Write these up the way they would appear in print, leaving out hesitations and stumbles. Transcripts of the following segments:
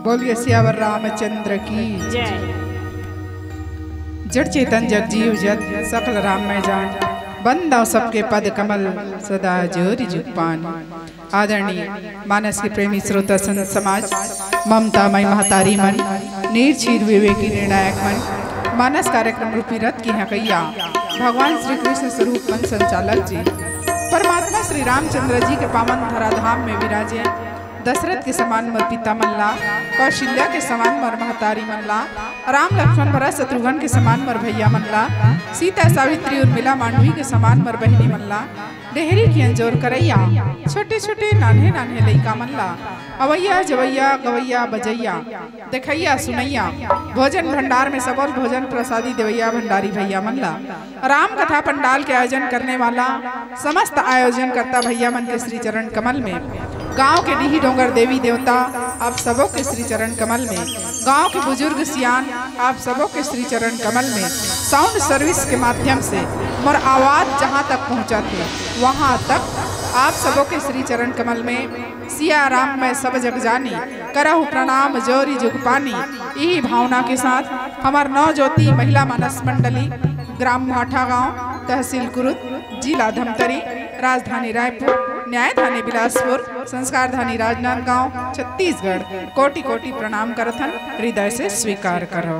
बोलिए सियावर रामचंद्र की जय। जड़ चेतन जग जीव जत सकल राम में जान बंदा सबके पद कमल सदा जोरी जुगपान। आदरणीय मानस के प्रेमी श्रोता संत समाज, ममतामय महतारी मन, निर्छीर विवेकी निर्णायक मन, मानस कार्यक्रम रूपी रथ की हकैया भगवान श्री कृष्ण स्वरूप मन संचालक जी परमात्मा श्री रामचंद्र जी के पावन धराधाम में विराजे। दशरथ के समान मर पिता मल्ला, कौशल्या के समान मर महतारी मल्ला, राम लक्ष्मण भरत शत्रुघ्न के समान मर भैया मल्ला, सीता सावित्री उर्मिला मांडवी के समान मर बहनी मल्ला, डेहरी की अंजोर करैया छोटे छोटे नान्हे नान्हे लइका मल्ला, अवैया जवैया गवैया बजैया देखैया सुनैया, भोजन भंडार में सबल भोजन प्रसादी देवैया भंडारी भैया मल्ला, राम कथा पंडाल के आयोजन करने वाला समस्त आयोजन करता भैया मन के श्री चरण कमल में, गांव के डीही डोंगर देवी देवता आप सबों के श्री चरण कमल में, गांव के बुजुर्ग सियान आप सबों के श्री चरण कमल में, साउंड सर्विस के माध्यम से मोर आवाज जहां तक पहुंचा थे वहां तक आप सबों के श्री चरण कमल में सिया राम मैं सब जग जानी करहु प्रणाम जोरी जुग पानी। यही भावना के साथ हमार नौ ज्योति महिला मानस मंडली ग्राम भाठा गांव, तहसील कुरुद, जिला धमतरी, राजधानी रायपुर, न्यायधानी बिलासपुर, संस्कार धानी राजनांदगांव, छत्तीसगढ़ कोटि कोटि प्रणाम करथन, हृदय से स्वीकार करो।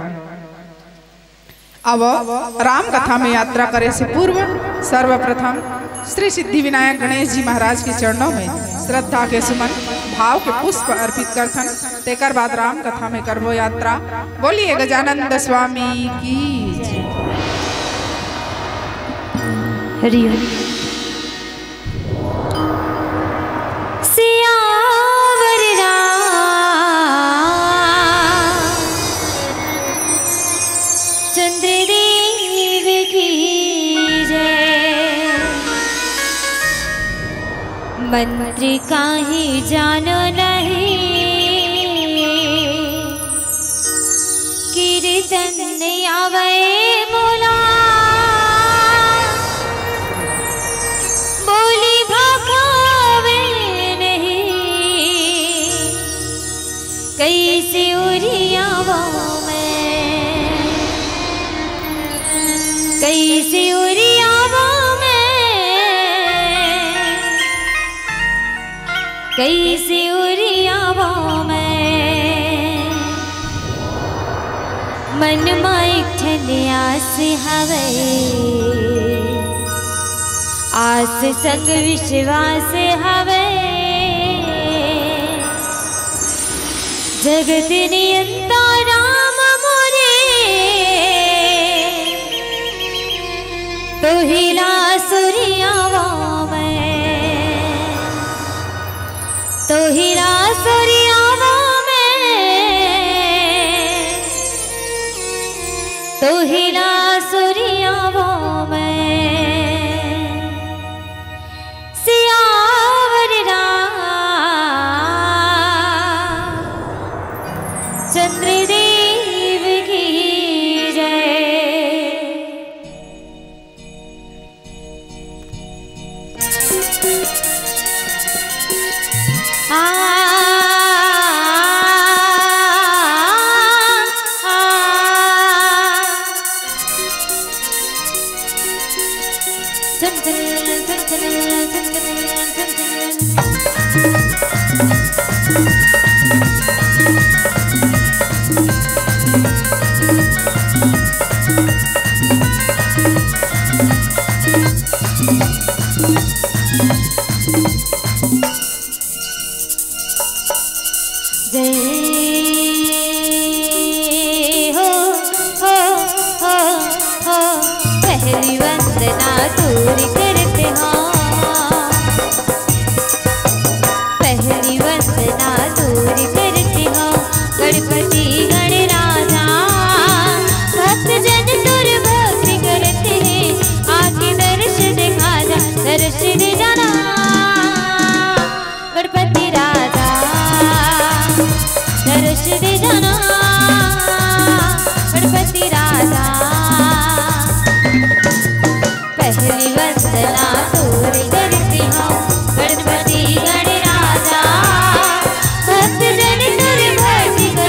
अब राम कथा में यात्रा करे से पूर्व सर्वप्रथम श्री सिद्धि विनायक गणेश जी महाराज के चरणों में श्रद्धा के सुमन भाव के पुष्प अर्पित करथन। तेकर बाद राम कथा में करबो यात्रा। बोलिए गजानंद स्वामी की जय। हरि हरि। मंत्री काहे जानो नहीं, कीर्तन आवे मोला, बोली भाखावे नहीं, कैसे उरियावा मैं, कैसे उरियावा कैसे उरियावा मैं, मन में ठन आस हवे, आस संग विश्वास हवे, जगत नियंता राम मोरे, तो हिला सुरियावा तो हीरा सुरियावा में, तो हीरा सुरियावा में, सियावर चंद्रदेव की जय। पहली वंदना तोरी करते हाँ, पहली वंदना तोरी करते हाँ, गणपति गणराजा भक्त जन तुर भक्ति करते हैं, आके दर्श दिखा जा, दर्श दे जाना गणपति राजा, दर्श दे जाना गणपति राजा। पहली वंदना तोरी करती हूँ, गणपति गणराजा भक्त जन तुर भक्ति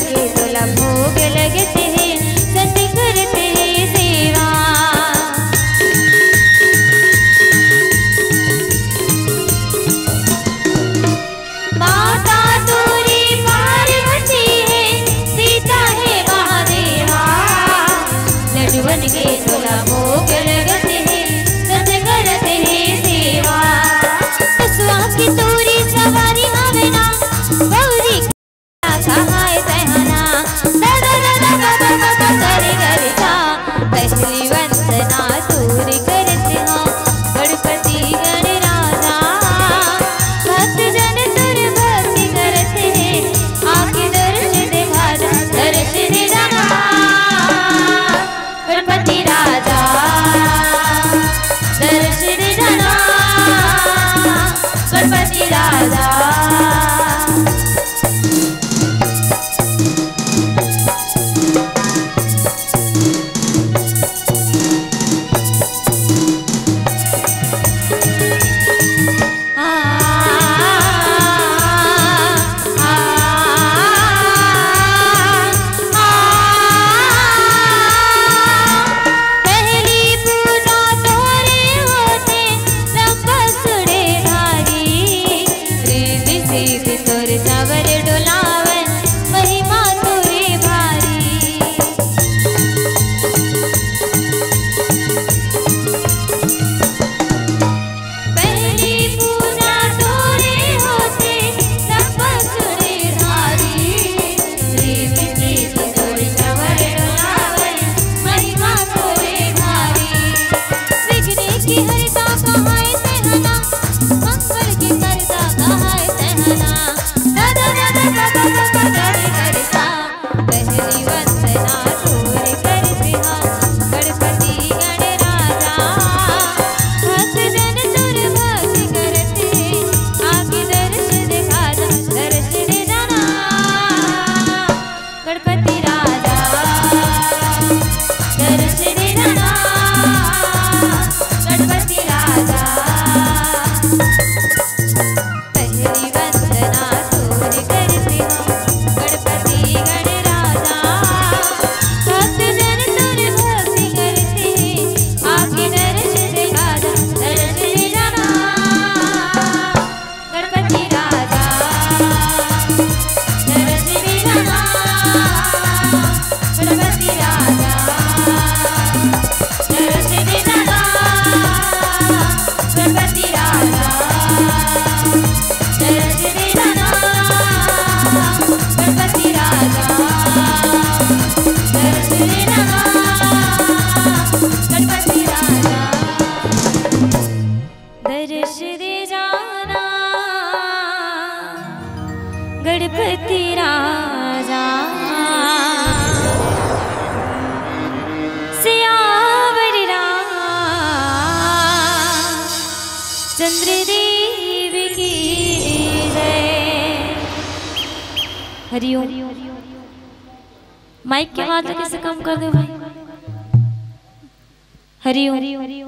के तोला भोग लगते हैं सत्य करते हैं सेवा। माता तोरी पार्वती है सीता है महादेवा लड्डुअन के तोला भोग लगते हैं सत्य करते हैं सेवा। बसवा की तोरी सवारी हवे ना गौरी सहाय सहना दादा दादा बाबा बाबा करे करे था पहली वंदना तोरी करते हो गणपति गणराजा भक्त जन तुर भक्ति करते हैं आके दर्शन दिखा दर्श दे जाना गणपति राजा दर्श दे जाना गणपति राजा। गणपति राजा सियावर चंद्रदेव की जय। हरिओम। माइक के आवाज कैसे कम कर दो भाई। हरिओम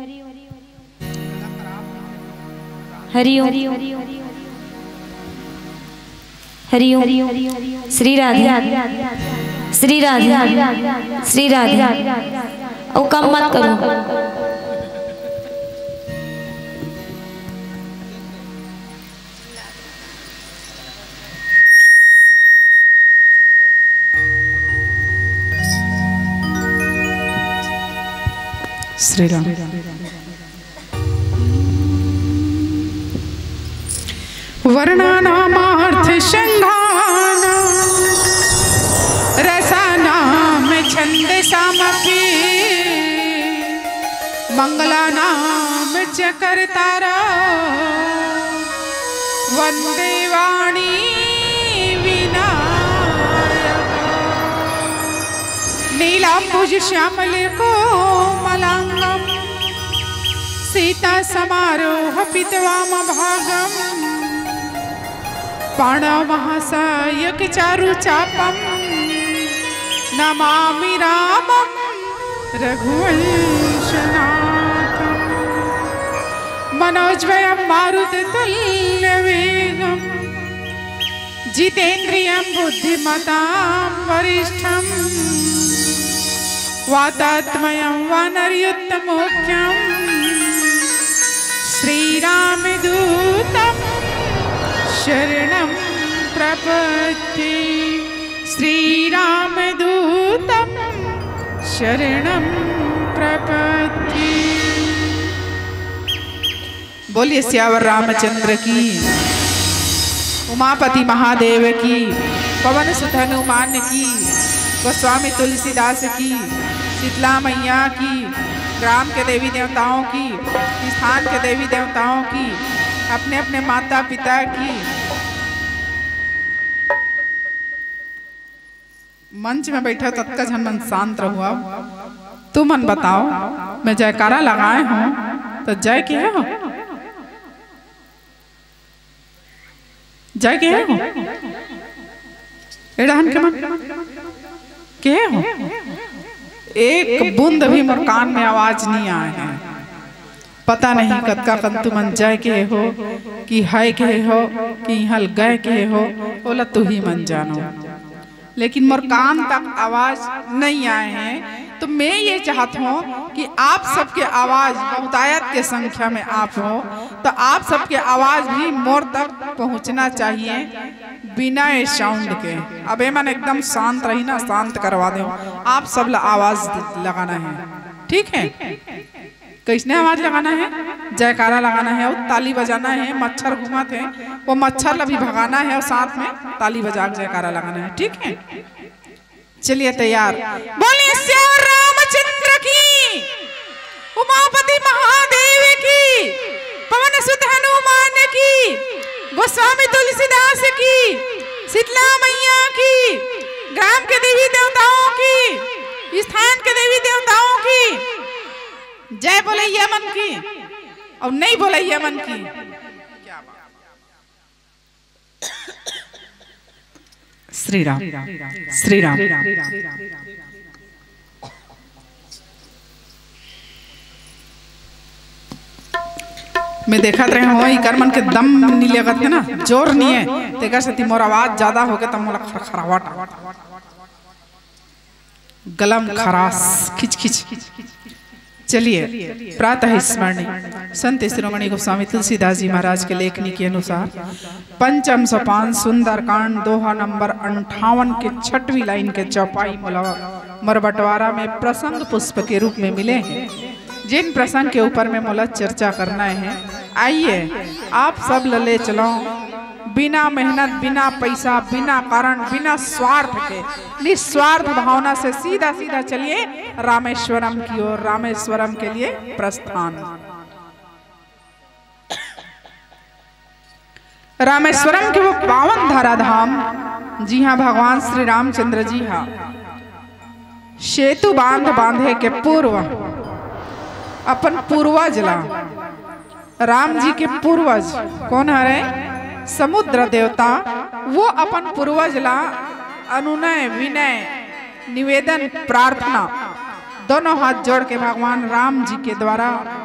हरिओम हरिओम। श्री राधे श्री राधे श्री राधे। ओ कम मत करो। श्री राम। वर्णानामार्थ संघाना रसानाम छंद सामपि मंगलानाम च कर्तारा वंदे वाणी नीलांबुज श्यामल कोमलांगम सीता समारोह पितवाम भागम पाणमहासायक चारु चापम नमामि रामं रघुवंशनाथं मनोजवयं मारुततुल्यवेगं जितेन्द्रियं बुद्धिमतां वरिष्ठं वातात्मयं वानरयुक्तमुख्यं श्रीरामदूतं शरणं प्रपद्ये श्रीरामदूतं शरणं प्रपद्ये। बोलिए सियावर रामचंद्र की, उमापति महादेव की, पवन सुत हनुमान की, गोस्वामी तुलसीदास की, शीतला मैया की, ग्राम के देवी देवताओं की, स्थान के देवी देवताओं की, अपने अपने माता पिता की। मंच में बैठा तत्का झन मन शांत रहुआ। तू मन बताओ, मैं जयकारा लगाए हूँ तो जय के हो, जय के हो, एडहन के मन के हो। एक बूंद भी मोर कान में आवाज नहीं आए हैं। पता नहीं कतका कंतु मन जय के हो कि है के हो कि हल गए के हो, बोला तू ही मन जानो। लेकिन मोर कान तक आवाज नहीं आए हैं। तो मैं ये चाहता हूँ कि आप सबके आवाज बहुतायत के संख्या में आप हो, तो आप सबके आवाज भी मोर तक पहुँचना चाहिए बिना साउंड के। अब मन एकदम शांत रही ना, शांत करवा दो। आप सब आवाज लगाना है, ठीक है? कैसने आवाज लगाना है? जयकारा लगाना है और ताली बजाना है। मच्छर घुमाते हैं, वो मच्छर ला भी भगाना है और साथ में ताली बजा के जयकारा लगाना है, ठीक है? चलिए तैयार। बोलिए सियावर रामचंद्र की, उमापति महादेव की, पवन सुत हनुमान की, गोस्वामी तुलसीदास की, शीतला मैया की, ग्राम के देवी देवताओं की, स्थान के देवी देवताओं की। जय बोले यमन की और नहीं बोले यमन की। श्री राम, श्री राम। मैं देखा रहे हो इकर मन के दम नहीं लगत है ना, जोर नहीं है। तेकर से मोर आवाज ज्यादा हो गया तो मोला खरखराहट, गलम खरास, खिच खिच। चलिए प्रातः स्मरणी संत शिरोमणि गोस्वामी तुलसीदास जी महाराज के लेखनी के अनुसार पंचम सोपान सुंदरकांड दोहा नंबर 58 के 6वीं लाइन के चौपाई मरबटवारा में प्रसंग पुष्प के रूप में मिले हैं। जिन प्रसंग के ऊपर में मोला चर्चा करना है, आइए आप सब लले चलो। बिना मेहनत, बिना पैसा, बिना कारण, बिना स्वार्थ के, निस्वार्थ भावना से सीधा सीधा चलिए रामेश्वरम की ओर। रामेश्वरम के लिए प्रस्थान। रामेश्वरम के वो पावन धराधाम, जी हाँ, भगवान श्री रामचंद्र जी हाँ सेतु बांधे के पूर्व अपन पूर्वज ला, राम जी के पूर्वज कौन है? समुद्र देवता। वो अपन पूर्वज ला अनुनय, विनय, निवेदन, प्रार्थना दोनों हाथ जोड़ के भगवान राम जी के द्वारा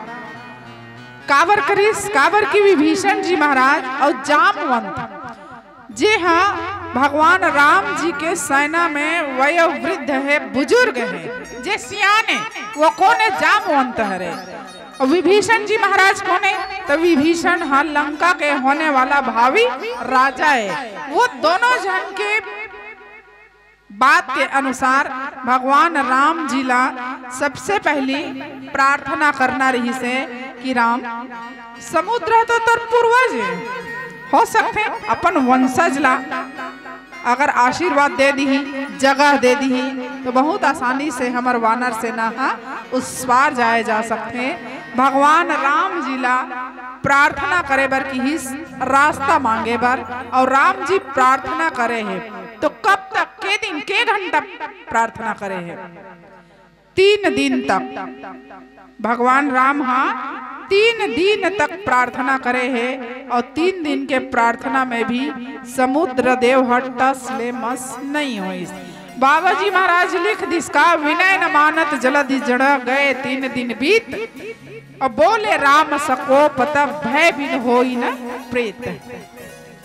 कावर की विभीषण जी महाराज और जामवंत, जी हाँ, भगवान राम जी के सेना में वयोवृद्ध है, बुजुर्ग है, जे सियाने, वो कौन है? जामवंत है। और विभीषण जी महाराज कौन है? तो विभीषण हाँ लंका के होने वाला भावी राजा है। वो दोनों जन के बात के अनुसार भगवान राम जी ला सबसे पहली प्रार्थना करना रही से कि राम, समुद्र तो तोर पूर्वज हो सकते अपन वंशज ला अगर आशीर्वाद दे दी, जगह दे दी, तो बहुत आसानी से हमार वानर सेना उस पार जाए जा सकते। भगवान राम जी ला प्रार्थना करे बर की हिस रास्ता मांगे बर, और राम जी प्रार्थना करे है तो कब तक, के दिन, के घंटा प्रार्थना करे है? 3 दिन तक भगवान राम 3 दिन तक प्रार्थना करे है। और 3 दिन के प्रार्थना में भी समुद्र देव हटस ले मस नहीं हुई। बाबा जी महाराज लिख दिसका, विनय न मानत जलधि जड़ गए 3 दिन बीत, और बोले राम सकोप तब भय बिन होई न प्रेत।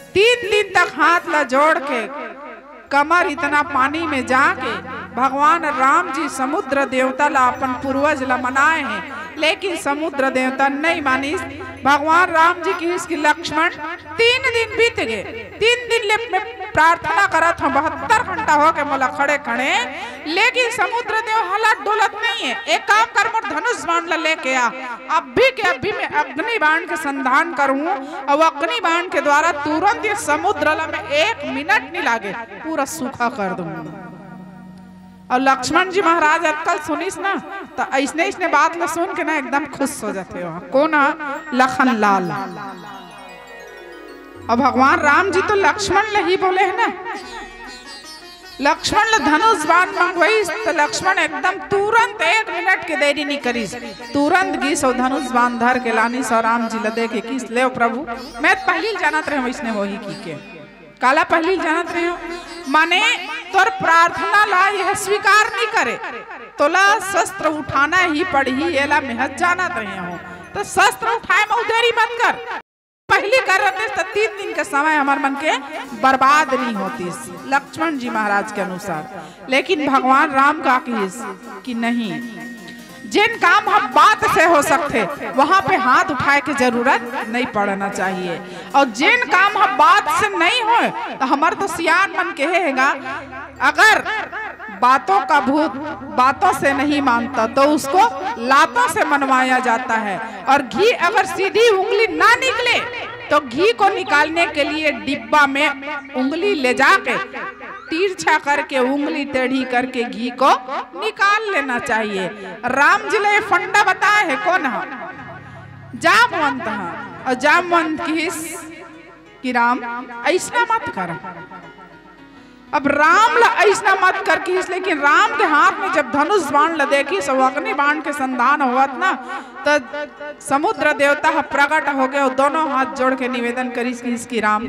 3 दिन तक हाथ ला जोड़ के कमर इतना पानी में जाके भगवान राम जी समुद्र देवता ला अपन पूर्वज ला मनाए हैं, लेकिन समुद्र देवता नहीं मानी। भगवान राम जी की इसकी लक्ष्मण 3 दिन बीत गए। 3 दिन ले मैं प्रार्थना करत हूँ 72 घंटा हो के मोला खड़े खड़े, लेकिन समुद्र देव हालत डोलत नहीं है। एक काम कर, मोर धनुष बाण ला लेके आ, अभी के अभी मैं अग्नि बाण के संधान करूँ और अग्नि बाण के द्वारा तुरंत ये समुद्र ला में 1 मिनट नहीं लागे पूरा सूखा कर दूंगा। और लक्ष्मण जी महाराज अक्कल सुनिस ना तो ऐसने बात ला सुन के ना एकदम खुश हो जाते हो। कौन है? लखन लाल। और भगवान राम जी तो लक्ष्मण ला ही बोले है ना, लक्ष्मण ला धनुष बाण मंगवाई तो लक्ष्मण एकदम तुरंत 1 मिनट के देरी नहीं करीस, तुरंत गीस और धनुष बाण धर के लानीस और राम जी ला दे के किस ले प्रभु। मैं पहली जानत रहे इसने वही की के काला पहली जानत रहे हो, माने तोर प्रार्थना ला यह स्वीकार नहीं करे तोला शस्त्र उठाना ही पड़ी, एला मेहत जानत रहे हो तो शस्त्र उठाए में देरी मत कर। पहली कर रहे तो 3 दिन के समय हमार मन के बर्बाद नहीं होती लक्ष्मण जी महाराज के अनुसार। लेकिन भगवान राम का कि नहीं, जिन काम हम बात से हो सकते वहां पे हाथ उठाए की जरूरत नहीं पड़ना चाहिए, और जिन काम हम बात से नहीं हो तो हमारे तो सियान मन के हैगा, अगर बातों का भूत बातों से नहीं मानता तो उसको लातों से मनवाया जाता है। और घी अगर सीधी उंगली ना निकले तो घी को निकालने के लिए डिब्बा में उंगली ले जाके तिरछा करके उंगली टेढ़ी करके घी को निकाल लेना चाहिए। राम जी ने फंडा बताया है कौन है? जामवंत है, और जामवंत की राम ऐसा मत कर। अब राम ला ऐसा मत कर कि लेकिन राम के हाथ में जब धनुष बाण ला देखी सब अग्नि बाण के संधान हुआ ना तो समुद्र देवता प्रकट हो गए और दोनों हाथ जोड़ के निवेदन करी इसकी राम,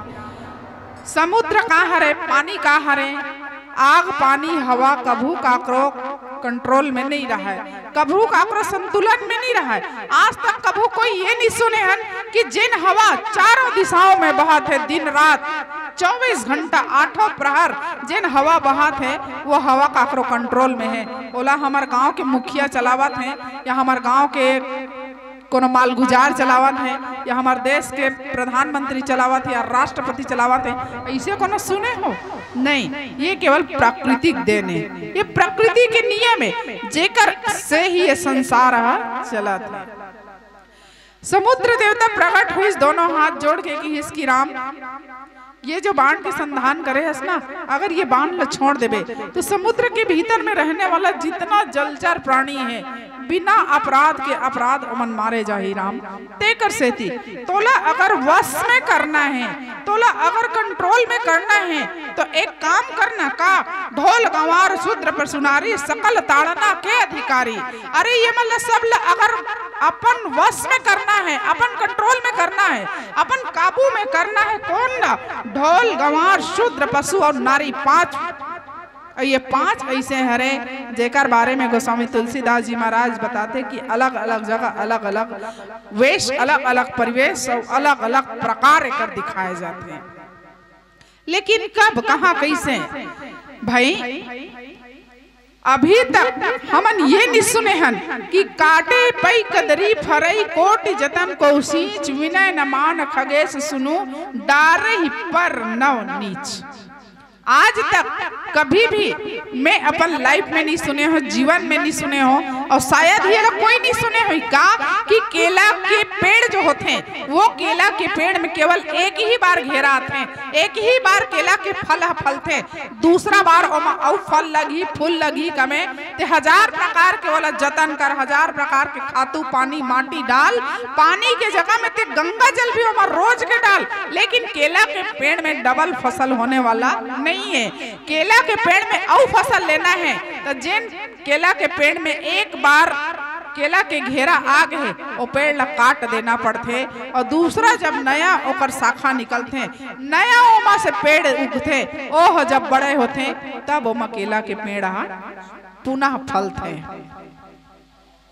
समुद्र कहाँ हरे, पानी कहाँ हरे, आग पानी हवा कभू काकरो कंट्रोल में नहीं रहा है, कभू काकरो संतुलन में नहीं रहा है। आज तक कभू कोई ये नहीं सुने हैं कि जिन हवा चारों दिशाओं में बहत है दिन रात 24 घंटा 8 प्रहर जिन हवा बहात है वो हवा काकरो कंट्रोल में है। बोला हमारे गांव के मुखिया चलावत हैं या हमारे गांव के कोनो मालगुजार चलावत है या हमारे देश के प्रधानमंत्री चलावत है या राष्ट्रपति चलावत है, ऐसे कोनो सुने हो? नहीं, ये केवल प्राकृतिक देन है, ये प्रकृति के नियम है जेकर से ही ये संसार चलत है। समुद्र देवता प्रकट हुई दोनों हाथ जोड़ के कि इसकी राम ये जो बाण के संधान करे है ना, अगर ये बाण ला छोड़ देवे तो समुद्र के भीतर में रहने वाला जितना जलचर प्राणी है बिना अपराध के अपराध अमन मारे जाही राम। तेकर से थी तोला अगर वश में करना है, तोला अगर कंट्रोल में करना है तो एक काम करना का, ढोल गंवार शूद्र पर सुनारी सकल ताड़ना के अधिकारी। अरे ये मतलब सब अगर अपन वश में करना है, अपन कंट्रोल में करना है, अपन काबू में करना है, कौन ना? ढोल गंवार शूद्र पशु और नारी 5, ये 5 ऐसे हरे जेकर बारे में गोस्वामी तुलसीदास जी महाराज बताते कि अलग अलग जगह अलग अलग वेश, अलग अलग परिवेश और अलग अलग प्रकार कर दिखाए जाते हैं। लेकिन कब कहाँ कैसे भाई अभी तक हमन ये नहीं सुने हन कि काटे पई कदरी फरई कोटि जतन को सींच विनय न मान खगेश सुनु डारे ही पर नव नीच। आज तक कभी भी मैं अपन लाइफ में नहीं सुने हो, जीवन में नहीं सुने हो, और शायद ये लोग कोई नहीं सुने हो का कि केला के पेड़ जो होते हैं वो केला के पेड़ में केवल एक ही बार घेरा आते हैं, एक ही बार केला के फल फलते, दूसरा बार और फल लगी फूल लगी कमे ते 1000 प्रकार के वाला जतन कर, 1000 प्रकार के खातू पानी माटी डाल, पानी के जगह में ते गंगा जल भी हमार रोज के डाल, लेकिन केला के पेड़ में डबल फसल होने वाला नहीं है। केला के पेड़ में और फसल लेना है तो जिन केला के पेड़ में एक बार केला के घेरा आ गए वो पेड़ ला काट देना पड़ते, और दूसरा जब नया ओकर शाखा निकलते, नया ओमा से पेड़ उगते, ओह जब बड़े होते तब ओमा केला के पेड़ पुनः फलते।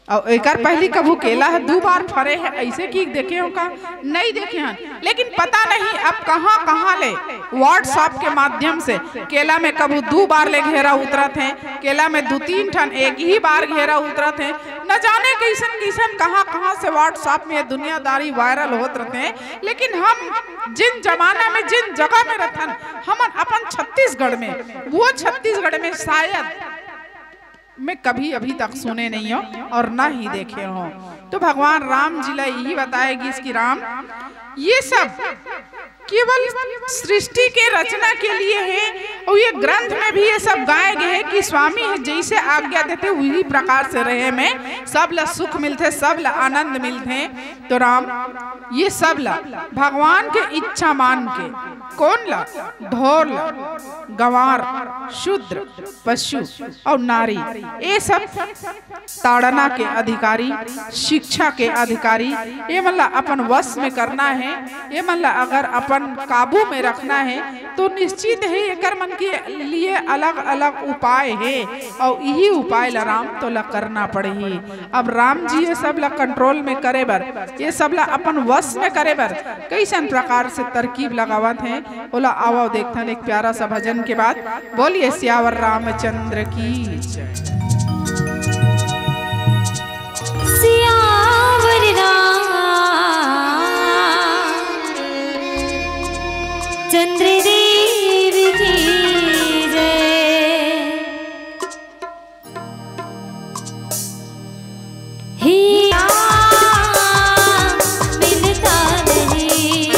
और एक पहली कभू केला है 2 बार फरे है ऐसे की देखे हो का नहीं देखे हैं, लेकिन पता नहीं अब कहाँ कहाँ ले व्हाट्सएप के माध्यम से केला में कभू 2 बार ले घेरा उतरत है, केला में 2-3 ठन एक ही बार घेरा उतरत है, न जाने कैसन कैसन कहाँ कहाँ से व्हाट्सएप में दुनियादारी वायरल होत रहते हैं। लेकिन हम जिन जमाना में जिन जगह में रहन हम अपन छत्तीसगढ़ में, वो छत्तीसगढ़ में शायद मैं कभी अभी तक सुने नहीं हो और ना ही देखे हो। तो भगवान राम जी ला यही बताएगी इसकी राम ये सब केवल सृष्टि के रचना के लिए है और ये ग्रंथ में भी ये सब गाए गए हैं कि स्वामी जैसे आज्ञा देते वही प्रकार से रहे में सब ला सुख मिलते, सब ला आनंद मिलते। तो राम ये सब ला भगवान के इच्छा मान के कौन ला ढोर ला गंवार शूद्र पशु और नारी ये सब ताड़ना के अधिकारी, शिक्षा के अधिकारी, ये मतलब अपन वश में करना है, ये मतलब अगर अपन काबू में रखना है तो निश्चित है एकर मन के लिए अलग अलग उपाय है और यही उपाय ला राम तो ला करना पड़ेगी। अब राम जी ये सब ला कंट्रोल में करे बर, ये सब ला अपन वश में करे बर कैसन प्रकार से तरकीब लगावत है बोला आओ देखते हैं एक प्यारा सा भजन के बाद। बोलिए सियावर रामचंद्र की सियावर चंद्र देव की जय। हिया मिलता नहीं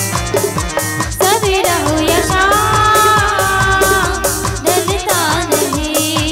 सवेरा हो या शाम ढलता नहीं,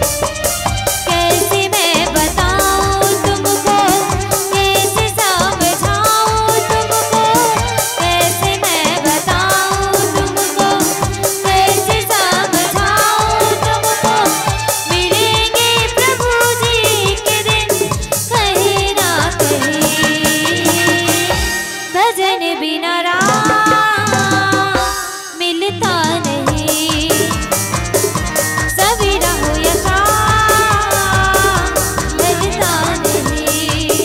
कैसे मैं बताऊं तुमको, कैसे समझाऊं तुमको, कैसे मैं बताऊं तुमको, कैसे समझाऊं तुमको। मिलेंगे प्रभु जी के दिन कहीं ना कहीं, भजन बिना राम मिलता नहीं सवेरा हो या शाम ढलता नहीं।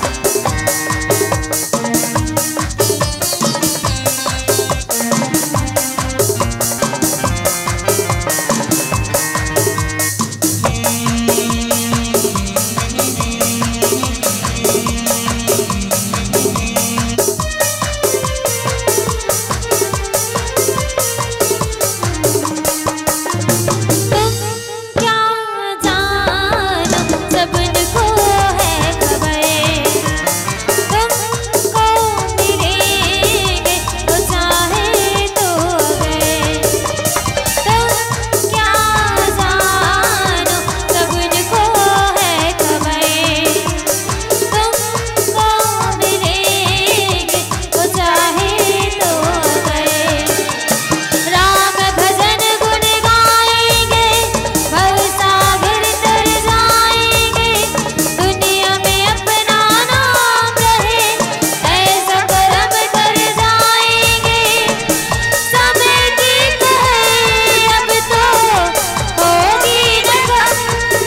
तुम क्या जानो सबको है खबर, तुमको मिलेंगे वो चाहे तो अगर। तुम क्या जानो सबको है खबर, तुमको मिलेंगे वो चाहे तो अगर। राम भजन गुण गाएंगे भव सागर तर जाएंगे, दुनिया में अपना नाम रहे ऐसा कर्म कर जाएंगे। समय ठीक है अब तो होगी न कम,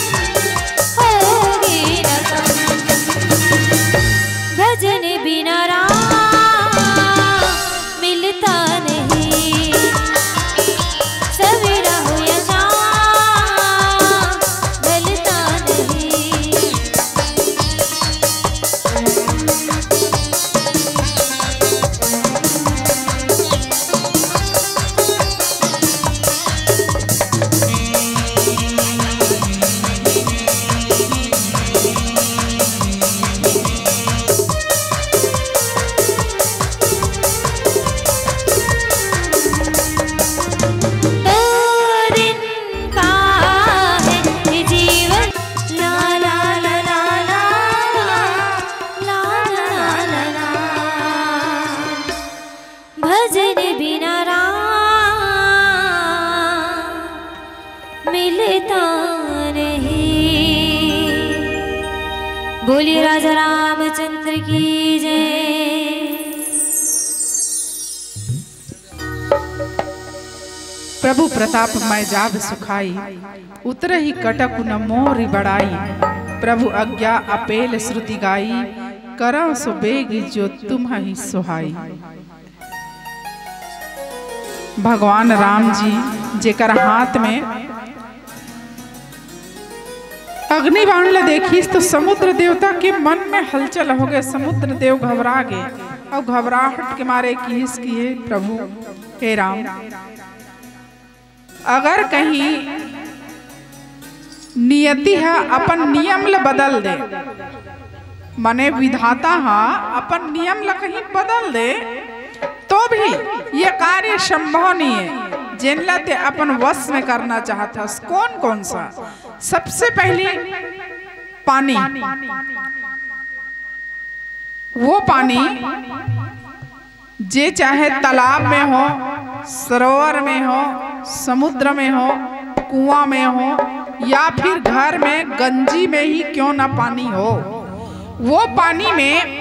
होगी न कम। भजन बिना राम मिलता नहीं सवेरा हो या शाम ढलता नहीं। दो दिन का है ये जीवन, ला ला ला ला ला ला ला ला ला। भजन बिना राम मिलता नहीं। बोलिए राजा रामचंद्र की जय। प्रभु प्रताप मैं जाब सुखाई, उतर ही कटक न मोरी बड़ाई। प्रभु आज्ञा अपेल श्रुति गाई, करौ सो बेग जो तुम ही सुहाई। भगवान राम जी जेकर हाथ में अग्नि बाण ला देखिस तो समुद्र देवता के मन में हलचल हो गए। समुद्र देव घबरा गए और घबराहट के मारे किस किए, प्रभु हे राम, अगर कहीं नियति है अपन नियम ला बदल दे, मने विधाता हा अपन नियम ला कहीं बदल दे तो भी ये कार्य संभव नहीं है। जिनला ते अपन वश में करना चाहता, कौन कौन सा? सबसे पहले पानी, वो पानी जे चाहे तालाब में हो, सरोवर में हो, समुद्र में हो, कुआं में हो, या फिर घर में गंजी में ही क्यों ना पानी हो, वो पानी में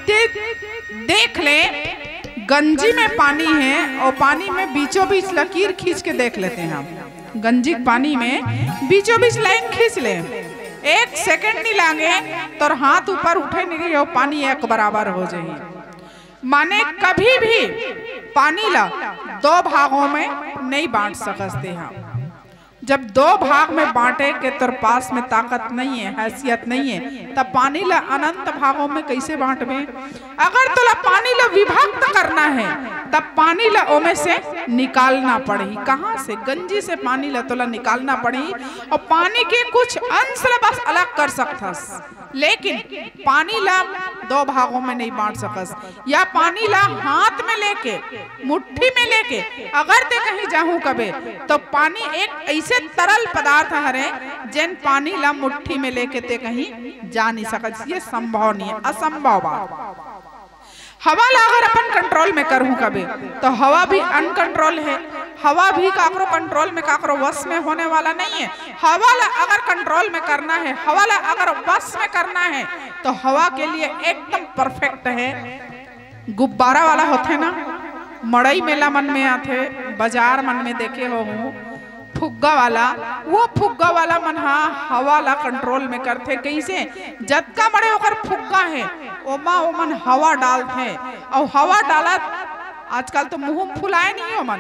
देख ले गंजी में पानी है और पानी में बीचों बीच लकीर खींच के देख लेते हैं हम। गंजी पानी में बीचों बीच लाइन खींच ले, 1 सेकंड नहीं लागे तो हाथ ऊपर उठे नहीं और पानी एक बराबर हो जाए। माने कभी भी पानी ला 2 भागों में नहीं बांट सकते हैं। जब 2 भाग में बांटे के तो पास में ताकत नहीं है, हैसियत नहीं है, तब पानी ला अनंत भागों में कैसे बांटबे? अगर तोला पानी ला विभक्त करना है तब पानी ला ओमे से निकालना पड़ी। कहाँ से? गंजी से पानी ला तोला निकालना पड़ी और पानी के कुछ अंश ला बस अलग कर सकथस, लेकिन पानी ला 2 भागों में नहीं बांट सकस। या पानी ला हाथ में लेके, मुट्ठी में लेके अगर ते कहीं जाहू कबे तो पानी एक ऐसे तरल पदार्थ हरे जिन पानी ला मुट्ठी में लेके ते कहीं जा नहीं सकत। ये संभव नहीं है, असंभव बात। हवा ला अगर अपन कंट्रोल में करूं कबे तो हवा भी अनकंट्रोल है। हवा भी काकरो कंट्रोल में, काकरो वश में होने वाला नहीं है। हवा ला अगर कंट्रोल में करना है, हवा ला अगर वश में करना है तो हवा के लिए एकदम परफेक्ट है गुब्बारा वाला होते ना, मड़ई मेला मन में आते, बाजार मन में देखे हो फुग्गा वाला, वो फुग्गा वाला मन हवा ला कंट्रोल में करते। कैसे? जतका बड़े होकर फुग्गा है ओमा ओमन हवा डालते और हवा डाला आजकल तो मुंह फुलाए नहीं हो मन,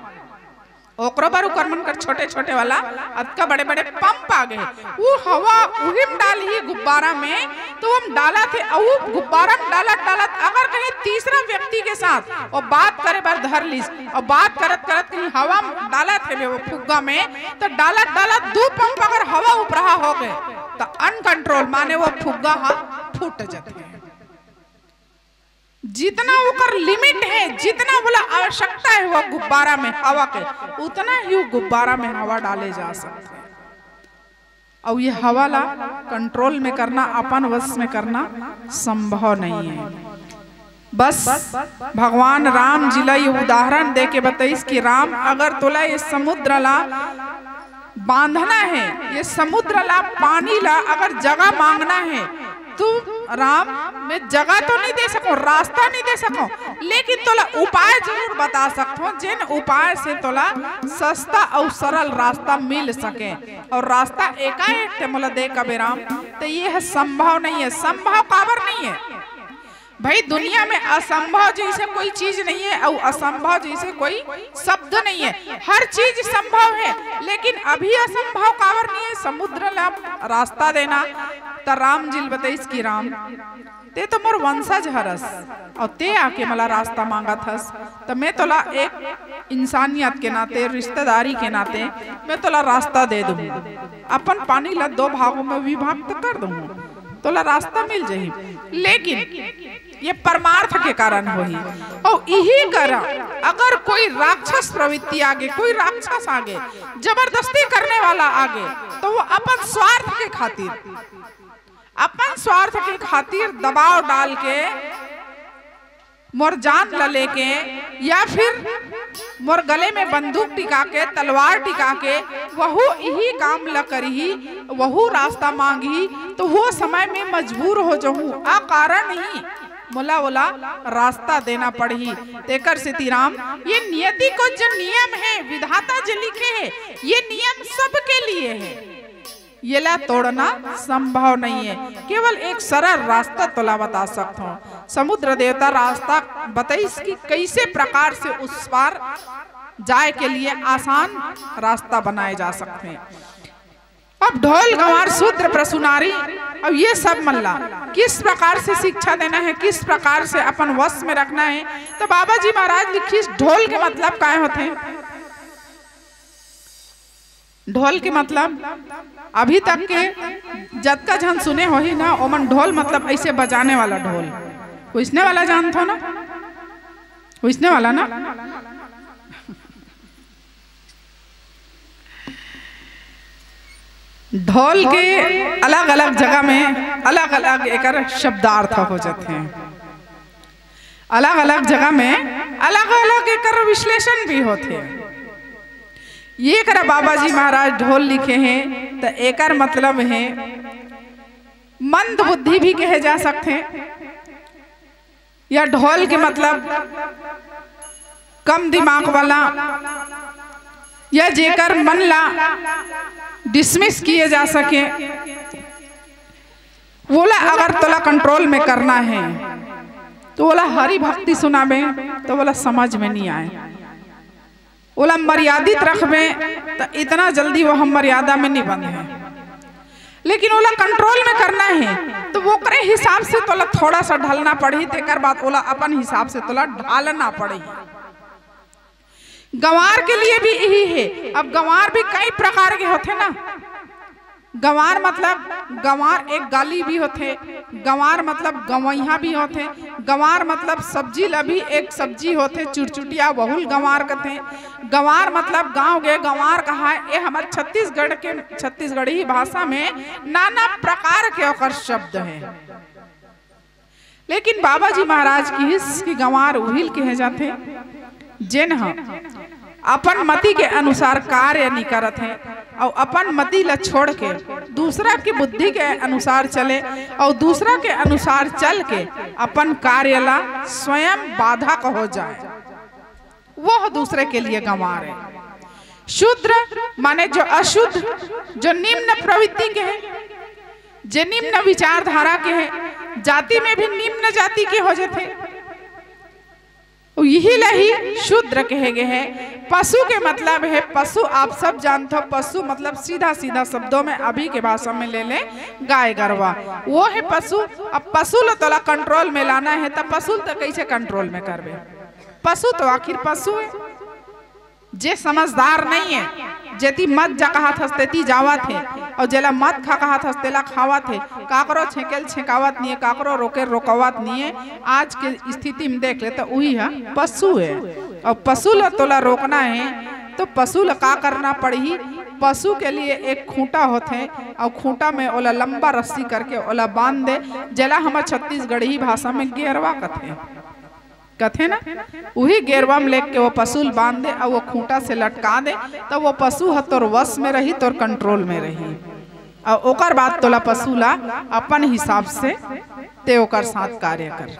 ओकरो बार करमन कर छोटे छोटे वाला अतका बड़े बड़े पंप आ गए। वो हवा उहिम डाल ही गुब्बारा में, तो हम डाला थे और गुब्बारा में डालत डालत अगर कहीं तीसरा व्यक्ति के साथ और बात करे बार धर लीस और बात करत करत कहीं हवा डाला थे वो फुग्गा में, तो डालत डालत 2 पंप अगर हवा ऊपरा हो गए तो अनकंट्रोल माने वो फुग्गा फूट जाते हैं। जितना ऊपर लिमिट है, जितना बोला आवश्यकता है वो गुब्बारा में हवा के, उतना ही गुब्बारा में हवा डाले जा सकते हैं। और ये हवा ला कंट्रोल में करना, अपन वश में करना संभव नहीं है। बस भगवान राम जी ला ये उदाहरण दे के बताइस कि राम अगर तोला ये समुद्र ला बांधना है, ये समुद्र ला पानी ला अगर जगह मांगना है तू राम में जगह तो नहीं दे सको, रास्ता नहीं दे सको, लेकिन तोला उपाय जरूर बता सकता जिन उपाय से तोला सस्ता और सरल रास्ता मिल सके। और रास्ता एकाएक ते मोला दे कबे राम, तो ये है संभव नहीं है। संभव काबर नहीं है भाई? दुनिया में असंभव जैसे कोई चीज नहीं है और असंभव जैसे कोई शब्द नहीं है। हर चीज संभव है, लेकिन अभी असंभव काबर नहीं है? समुद्र ला रास्ता देना तो राम जी बताइस कि राम ते तो मोर वंशज हरस और ते आके मला रास्ता मांगा थस, तो मैं तोला एक इंसानियत के नाते, रिश्तेदारी के नाते मैं तोला रास्ता दे दूँ। अपन पानी ला 2 भागों में विभक्त कर दूँ, तोला रास्ता मिल जाही। लेकिन ये परमार्थ के कारण होही। और यही करा अगर कोई राक्षस प्रवृत्ति आगे, कोई राक्षस आगे, जबरदस्ती करने वाला आगे, तो वो अपन स्वार्थ के खातिर, अपन स्वार्थ के खातिर दबाव डाल के मोर जान ला लेके या फिर मोर गले में बंदूक टिका के, तलवार टिका के वहु यही काम ला करही, वहु रास्ता मांगी, तो वो समय में मजबूर हो जाऊं। अकारण ही मोला ओला रास्ता देना पड़ी। तेकर सिति राम ये नियति को जो नियम है विधाता जो लिखे है ये नियम सबके लिए है, ये ला तोड़ना संभव नहीं है। केवल एक सरल रास्ता तोला बता सकता हूँ। समुद्र देवता रास्ता बताइस कि कैसे प्रकार से उस पार जाए के लिए आसान रास्ता बनाए जा सकते हैं। अब ढोल गंवार शूद्र प्रसुनारी अब ये सब मल्ला किस प्रकार से शिक्षा देना है, किस प्रकार से अपन वश में रखना है। तो बाबा जी महाराज लिखी ढोल के मतलब क्या होते हैं। ढोल के मतलब अभी तक के जब का जन सुने हो ही ना ओमन ढोल मतलब ऐसे बजाने वाला ढोल, पूछने वाला जानते हो ना, पूछने वाला ना। ढोल के अलग अलग जगह में अलग अलग एक शब्दार्थ हो जाते हैं, अलग अलग जगह में अलग अलग एक विश्लेषण भी होते हैं। ये कर बाबा जी महाराज ढोल लिखे हैं तो एक मतलब है मंद बुद्धि भी कहे जा सकते हैं, या ढोल के मतलब कम दिमाग वाला, या जेकर मन ला डिसमिस किए जा सके। बोला अगर तोला कंट्रोल में करना है तो बोला हरि भक्ति सुनाबे तो बोला समझ में नहीं आए, बोला मर्यादित रखबे तो इतना जल्दी वो हम मर्यादा में नहीं बंधे हैं। लेकिन बोला कंट्रोल में करना है तो वो करे हिसाब से तोला थोड़ा सा ढलना पड़ी, तेकर बाद बोला अपन हिसाब से तोला ढालना पड़ी। गंवार के लिए भी यही है। अब गंवार भी कई प्रकार के होते ना। गंवार मतलब गंवार एक गाली भी होते, गंवार मतलब गवैया भी होते, गंवार मतलब सब्जी लभी एक सब्जी होते चुटचुटिया बहुल गंवार कहते। गंवार मतलब गांव गए गंवार कहा है। ये हमारे छत्तीसगढ़ के छत्तीसगढ़ी भाषा में नाना प्रकार के ओकर शब्द हैं। लेकिन बाबा जी महाराज की गंवार उहिल कहे जाते जिन अपन मति के अनुसार कार्य नहीं करत है और अपन मति ला छोड़ के दूसरा की बुद्धि के अनुसार चले और दूसरा के अनुसार चल के अपन कार्य ला स्वयं बाधक हो जाए, वह दूसरे के लिए गंवार है। शूद्र माने जो अशुद्ध, जो निम्न प्रवृत्ति के हैं, जो निम्न विचारधारा के हैं, जाति में भी निम्न जाति के हो जाते, यही लही शूद्र कहे गए हैं। पशु के मतलब है, पशु आप सब जानते हो, पशु मतलब सीधा सीधा शब्दों में अभी के भाषा में ले ले गाय गरवा, वो है पशु। अब पशु लो तोला कंट्रोल में लाना है तो पशु तो कैसे कंट्रोल में करबे। पशु तो आखिर पशु है, जे समझदार नहीं है जेती मत जा कहा था तेती जावा थे और जेला मत खा कहा था तेला खावा थे। काकरो छेकेल छेकावत नहीं है, काकरो रोके रोकवत नहीं है। आज के स्थिति में देख ले तो वही है पशु है। और पशु ला तोला रोकना है तो पशु ला का करना पड़ी। पशु के लिए एक खूंटा होते और खूंटा में ओला लंबा रस्सी करके ओला बांध दे, जेला हमारे छत्तीसगढ़ी भाषा में गेरवा कथे ना, वही गेरवा में लेके वो पशु बांध दे और वो खूंटा से लटका दे तो वो पशु है तोर वश में रही, तोर कंट्रोल में रही। और ओकर बाद तोला पशु ला अपन हिसाब से ते ओकर साथ कार्य कर।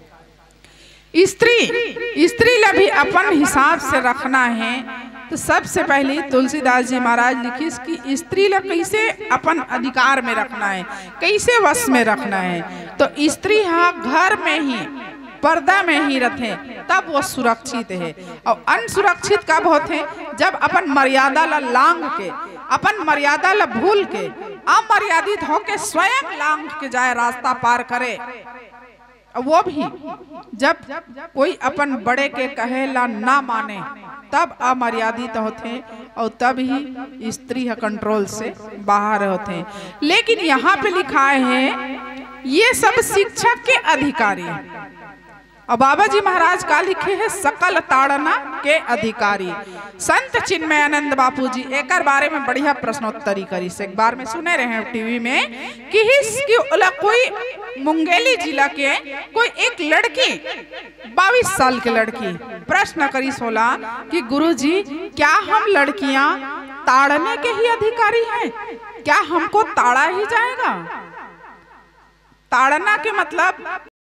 स्त्री ला भी अपन हिसाब से रखना है। तो सबसे पहले तुलसीदास जी महाराज लिखी कि स्त्री ला कैसे अपन अधिकार में रखना है, कैसे वश में रखना है। तो स्त्री हाँ घर में ही पर्दा में ही रहते तब वो सुरक्षित है। और अनसुरक्षित कब होते? जब अपन मर्यादा ला लांग के, अपन मर्यादा ला भूल के, अमर्यादित होके स्वयं लांग के जाए, रास्ता पार करे। वो भी जब कोई अपन बड़े के कहे ला ना माने तब अमर्यादित होते और तब ही स्त्री कंट्रोल से बाहर होते। लेकिन यहाँ पे लिखा है ये सब शिक्षक के अधिकारी। और बाबा जी महाराज का लिखे हैं सकल ताड़ना के अधिकारी। संत चिन्मयानंद बापू जी एक बारे में बढ़िया प्रश्नोत्तरी करी से एक बार में सुने रहे हैं टीवी में कि कोई मुंगेली जिला के कोई एक लड़की 22 साल की लड़की प्रश्न करी सोला कि गुरुजी क्या हम लड़कियां ताड़ने के ही अधिकारी हैं? क्या हमको ताड़ा ही जाएगा? ताड़ना के मतलब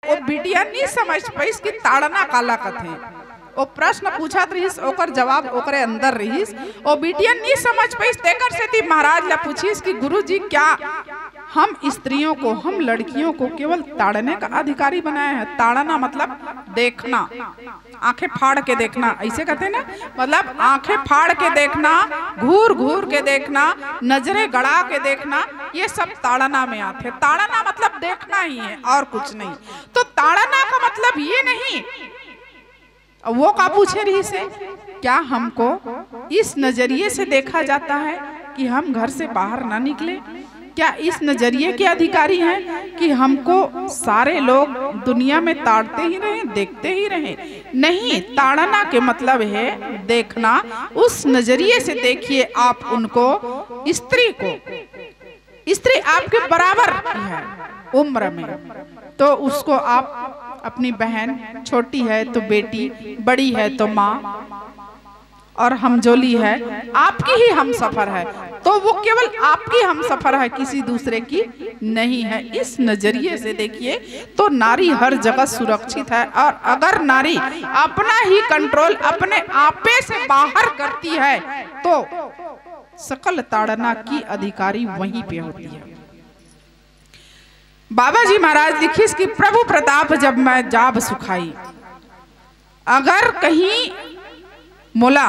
वो बिटिया नहीं समझ पाइस कि ताड़ना काला कथे। वो प्रश्न पूछत रहीस, ओकर जवाब ओकरे अंदर रहीस। वो बिटिया नहीं समझ पाइस, तेकर से थी महाराज ला पूछीस कि गुरुजी क्या हम स्त्रियों को, हम लड़कियों को केवल ताड़ने का अधिकारी बनाया है? ताड़ना मतलब देखना, आंखें फाड़ के देखना, ऐसे कहते हैं ना, मतलब आंखें फाड़ के देखना, घूर घूर के देखना, नजरें गड़ा के देखना, ये सब ताड़ना में आते। ताड़ना मतलब देखना ही है और कुछ नहीं। तो ताड़ना का मतलब ये नहीं। वो का पूछे रही से, क्या हमको इस नजरिए से देखा जाता है कि हम घर से बाहर ना निकले? क्या इस नजरिए के अधिकारी हैं कि हमको सारे लोग दुनिया में ताड़ते ही रहे, देखते ही रहे? नहीं, ताड़ना के मतलब है देखना। उस नजरिए से देखिए आप उनको, स्त्री को। स्त्री आपके बराबर है उम्र में, तो उसको आप अपनी बहन, छोटी है तो बेटी, बड़ी है तो माँ, और हमजोली है, आपकी ही हम सफर है, तो वो केवल आपकी हम सफर है, किसी दूसरे की नहीं है। इस नजरिए से देखिए तो नारी हर जगह सुरक्षित है। और अगर नारी अपना ही कंट्रोल अपने आपे से बाहर करती है तो सकल ताड़ना की अधिकारी वहीं पे होती है। बाबा जी महाराज लिखिस कि प्रभु प्रताप जब मैं जाब सुखाई, अगर कहीं मोला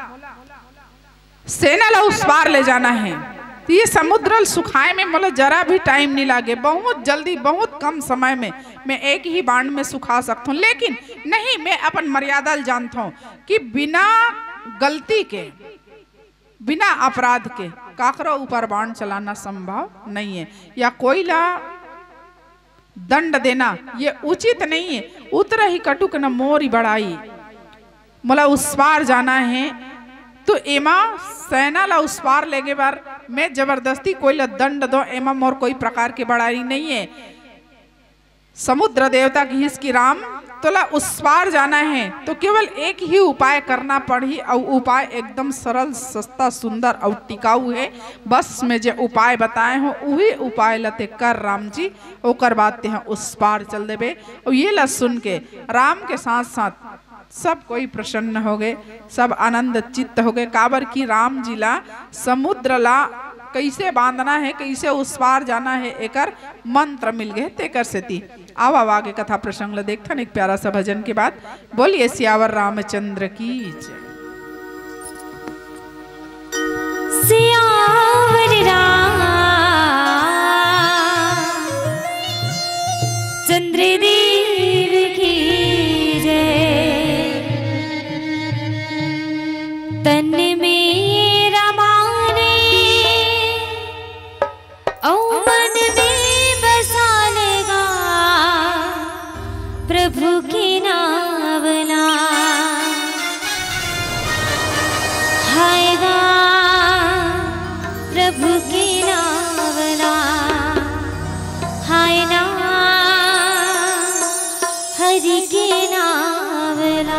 सेना ला उस पार ले जाना है तो ये समुद्र सुखाए में मोला जरा भी टाइम नहीं लागे, बहुत जल्दी, बहुत कम समय में मैं एक ही बाण में सुखा सकता हूँ। लेकिन नहीं, मैं अपन मर्यादा जानता हूँ कि बिना गलती के, बिना अपराध के काकरो ऊपर बाण चलाना संभव नहीं है, या कोई ला दंड देना ये उचित नहीं है। उतर ही कटुक न मोरी बढ़ाई, मोला उस पार जाना है तो एमा सेना ला उस पार लेगे बार मैं जबरदस्ती कोई ला दंड दो, एमा मोर कोई प्रकार की बढ़ाई नहीं है। समुद्र देवता की हिस की राम तोला उस पार जाना है तो केवल एक ही उपाय करना पड़ी, और उपाय एकदम सरल, सस्ता, सुंदर और टिकाऊ है। बस में जो उपाय बताए हो वही उपाय लते कर राम जी, ओकर बात हैं उस पार चल देवे। और ये ला सुन के राम के साथ साथ सब कोई प्रसन्न हो गए, सब आनंद चित्त हो गए। काबर की राम जी ला समुद्र ला कैसे बांधना है, कैसे उस पार जाना है, एकर मंत्र मिल गए। तेकर से ती आओ आगे कथा प्रसंग ला देखथन एक प्यारा सा भजन के बाद। बोलिए सियावर रामचंद्र की जय। सियावर चंद्र देव की जय। तन मेरा माने औ मन में बसा लेगा प्रभु की नावना। हायगा प्रभु की नावना, हाय ना हरि की नावना।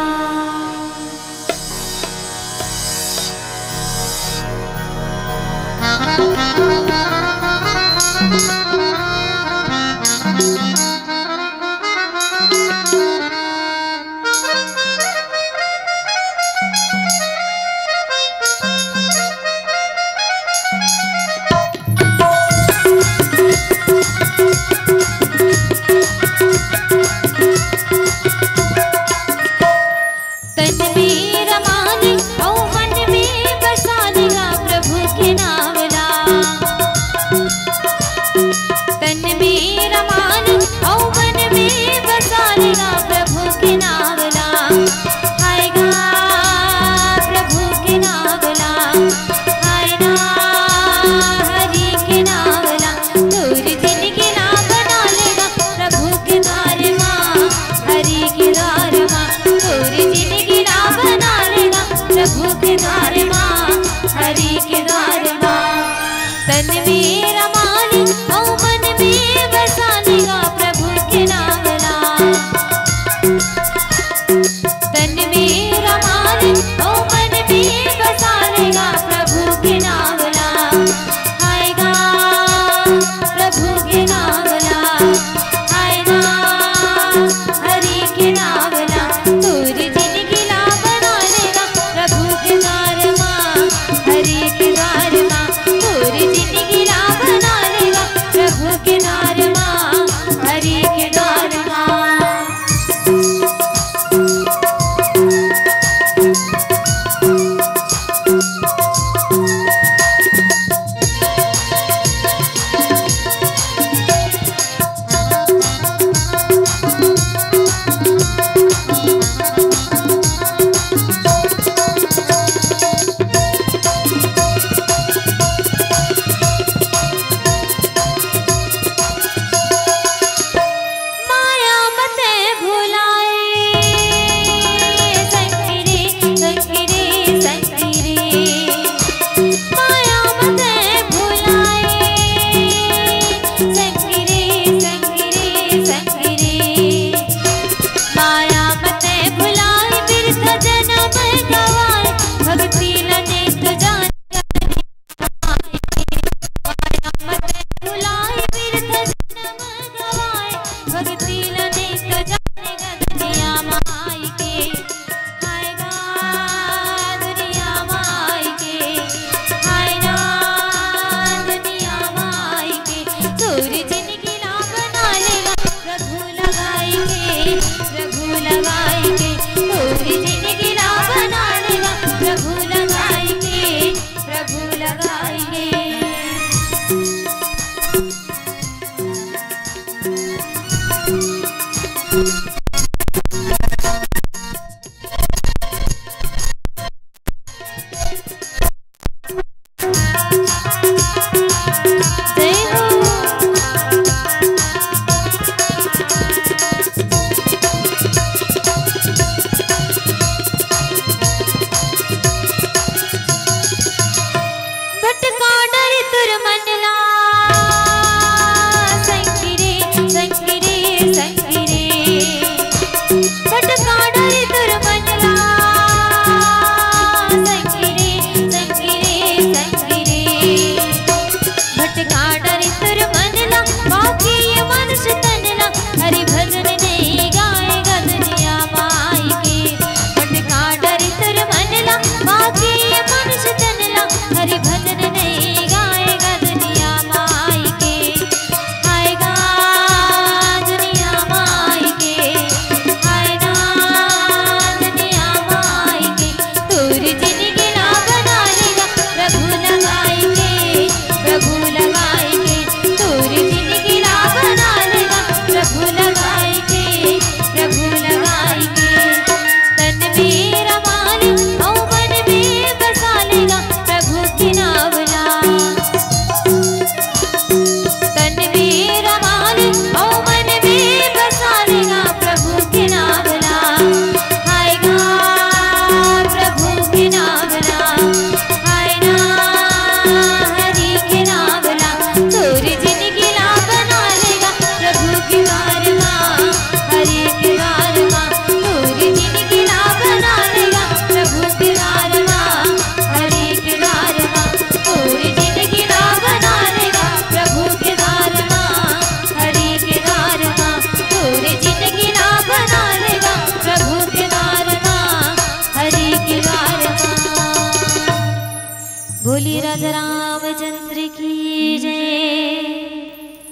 जय।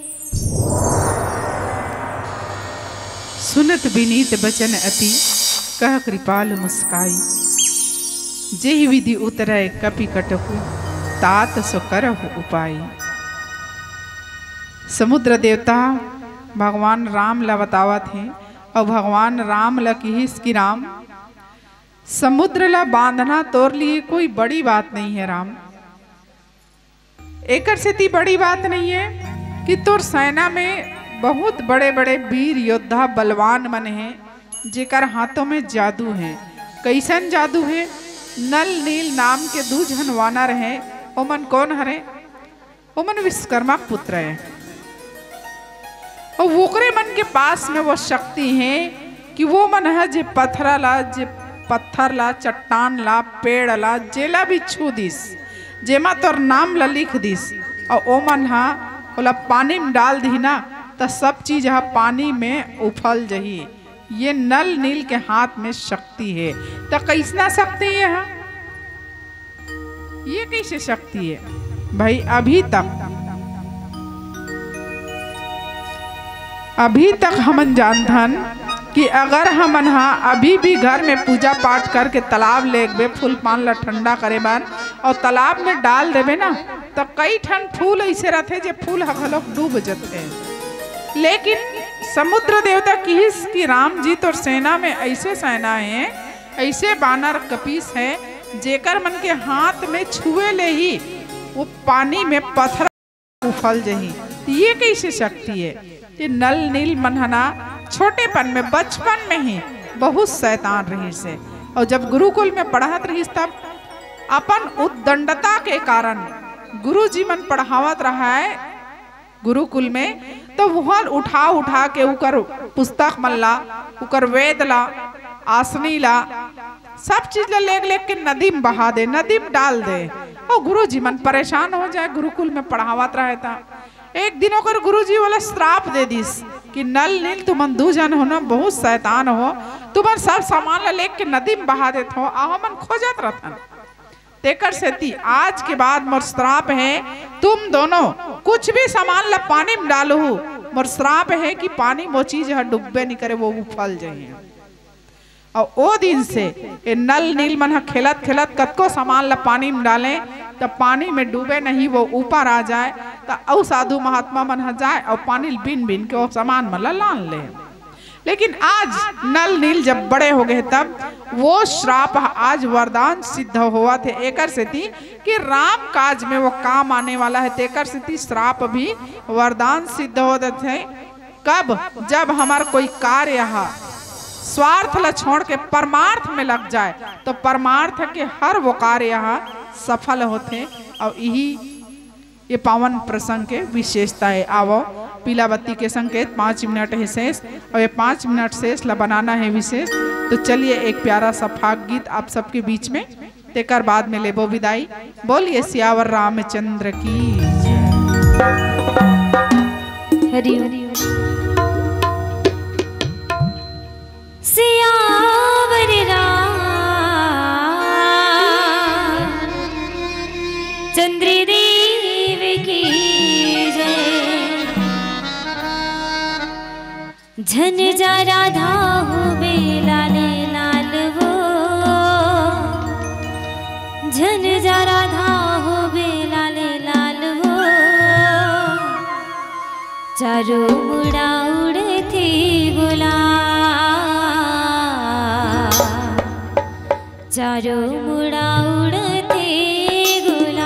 सुनत विनीत बचन अति कह कृपाल मुस्काई, जेहि विधि उतरय कपि कटहु तात सो करहु उपाय। समुद्र देवता भगवान राम ला बतावत हैं और भगवान राम ला कहिस कि राम समुद्र ला बांधना तोर लिए कोई बड़ी बात नहीं है राम। एकर से ती बड़ी बात नहीं है कि तोर सेना में बहुत बड़े बड़े वीर योद्धा बलवान मन हैं जेकर हाथों में जादू है। कैसन जादू है? नल नील नाम के दू झन वानर हैं। ओमन कौन हरे? ओमन विश्वकर्मा के पुत्र है और वोकरे मन के पास में वो शक्ति है कि वो मन है जे पत्थर ला चट्टान ला पेड़ ला जेला भी छू दिस, जेमा तोर नाम ला लिख दिस और ओ मन हा ओला पानी में डाल दी ना तो सब चीज हा पानी में उफल जही। ये नल नील के हाथ में शक्ति है। तो कैसना शक्ति है? ये कैसे शक्ति है भाई? अभी तक हमन जानथन कि अगर हमन अभी भी घर में पूजा पाठ करके तालाब लेके फूल पान ला ठंडा करे बार और तालाब में डाल देवे ना तो कई ठन फूल ऐसे रहते जे फूल घलोक डूब जाते। लेकिन समुद्र देवता किहिस कि राम जी तो सेना में ऐसे सेना है, ऐसे बानर कपीस है जेकर मन के हाथ में छुए ले ही वो पानी में पत्थर उफल जही। ये कैसे शक्ति है? ये नल नील मनहना छोटेपन में बचपन में ही बहुत शैतान रही से और जब गुरुकुल में पढ़ात रही तब अपन उद्दंडता के कारण गुरु जी मन पढ़ावत रहा है गुरुकुल में, तो वहाँ उठा के उकर पुस्तक मन ला, उकर वेद ला, आसनी ला, सब चीज ला लेक के नदी में बहा दे, नदी में डाल दे और गुरु जी मन परेशान हो जाए। गुरुकुल में पढ़ावत रहे था। एक दिन ओकर गुरु जी वाला श्राप दे दिस कि नल नील तुमन दू जन हो ना बहुत शैतान हो, तुमन सब सामान ला लेके नदी में बहा देत हो आ हमन खोजत रहथन। तेकर सेती आज के बाद मोर श्राप है तुम दोनों कुछ भी सामान ला पानी में डालो। मोर श्राप है कि पानी वो चीज डूबे नहीं करे, वो उफल जाए। और ओ दिन से ए नल नील मन खेलत खेलत कतको सामान ला पानी में डाले तो पानी में डूबे नहीं, वो ऊपर आ जाए तो औ साधु महात्मा मन जाए और पानी बिन बिन के वो सामान मन ला लान ले। लेकिन आज नल नील जब बड़े हो गए तब वो श्राप आज वरदान सिद्ध हुआ थे। एकर से थी कि राम काज में वो काम आने वाला है। तेकर से थी श्राप भी वरदान सिद्ध होते थे। कब? जब हमार कोई कार्य स्वार्थ ला छोड़ के परमार्थ में लग जाए तो परमार्थ के हर वो कार्य यहाँ सफल होते। और यही ये पावन प्रसंग के विशेषता है। आवो पीला बत्ती के संकेत 5 मिनट है शेष और ये 5 मिनट शेष ला बनाना है विशेष। तो चलिए एक प्यारा सा फाग गीत आप सबके बीच में, तेकर बाद में लेबो विदाई। बोलिए सियावर रामचंद्र की हरि सियावर चंद्र देव की जय। झन जा राधा हो बेलाले लाल वो, झन जा राधा हो बेलाले लाल वो। चारों मुड़ा उड़ती गुलाब, चारों मुड़ा उड़ती गुलाब।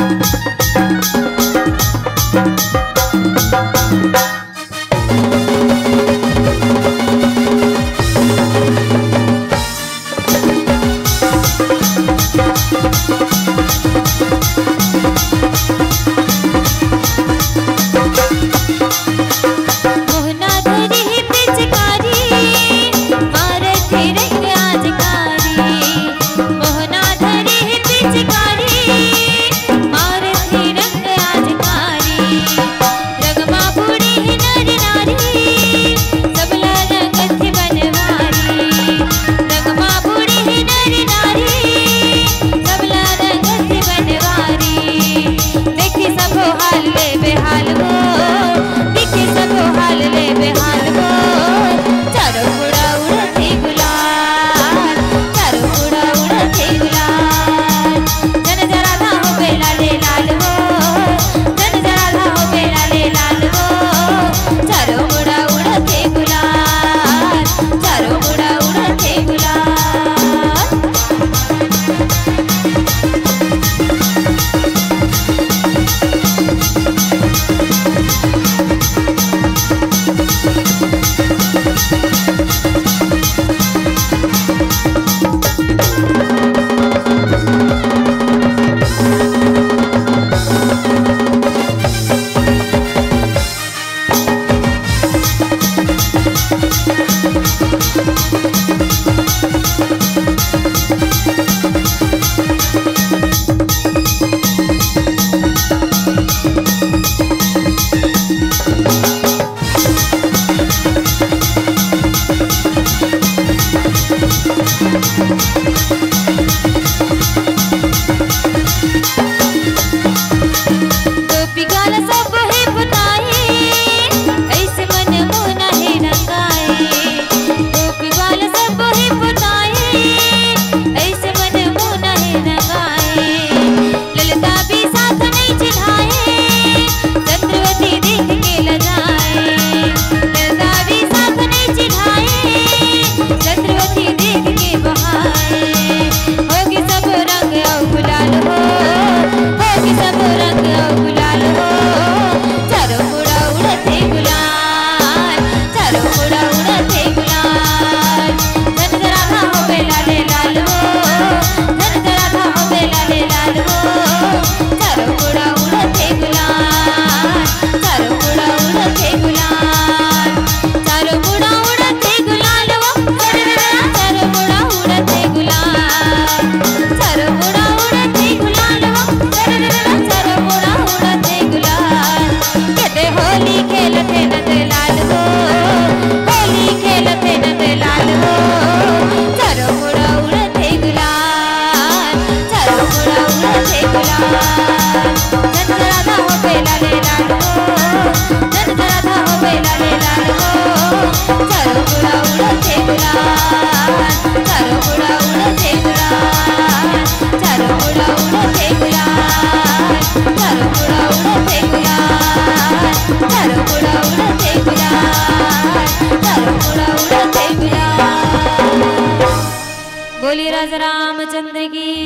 बोली राजा रामचंद्र की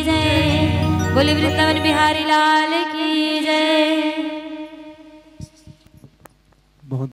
जय, बोली वृंदावन बिहारी लाल की जय।